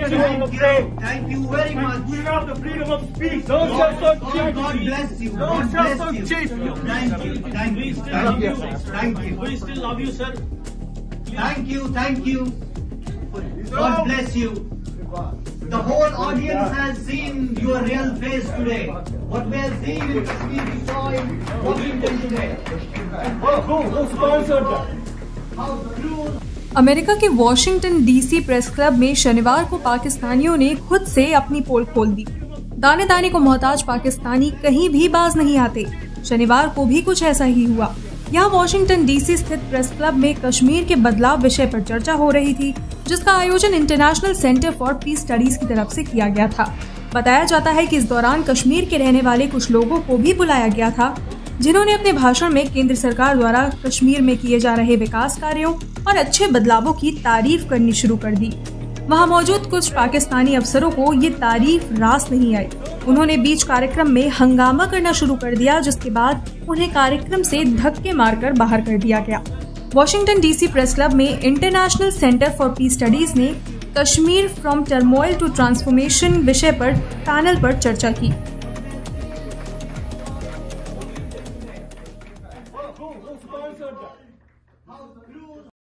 Thank you very much. We have the freedom of speech. Don't just so cheap. God bless you. Don't God just so bless you. cheap. Thank you. Thank you. Thank you. Thank you. We still love you, sir. Thank you. Thank you. God bless you. The whole audience has seen your real face today. What we are seeing in Kashmir, we saw in Washington today. Who sponsored that? How cruel. America के Washington DC press club में शनिवार को पाकिस्तानियों ने खुद से अपनी पोल खोल दी। दाने दाने को मोहताज पाकिस्तानी कहीं भी बाज नहीं आते। शनिवार को भी कुछ ऐसा ही हुआ। यहाँ वॉशिंगटन डीसी स्थित प्रेस क्लब में कश्मीर के बदलाव विषय पर चर्चा हो रही थी, जिसका आयोजन International Centre for Peace Studies की तरफ से किया गया था। बताया जाता है कि इस दौरान कश्मीर के रहने वाले कुछ लोगों को भी बुलाया गया था, जिन्होंने अपने भाषण में केंद्र सरकार द्वारा कश्मीर में किए जा रहे विकास कार्यों और अच्छे बदलावों की तारीफ करनी शुरू कर दी। वहां मौजूद कुछ पाकिस्तानी अफसरों को ये तारीफ रास नहीं आई। उन्होंने बीच कार्यक्रम में हंगामा करना शुरू कर दिया, जिसके बाद उन्हें कार्यक्रम से धक्के मारकर बाहर कर दिया गया। वॉशिंगटन डीसी प्रेस क्लब में International Centre for Peace Studies ने Kashmir from turmoil to transformation विषय पर पैनल पर चर्चा की। Who sponsored that?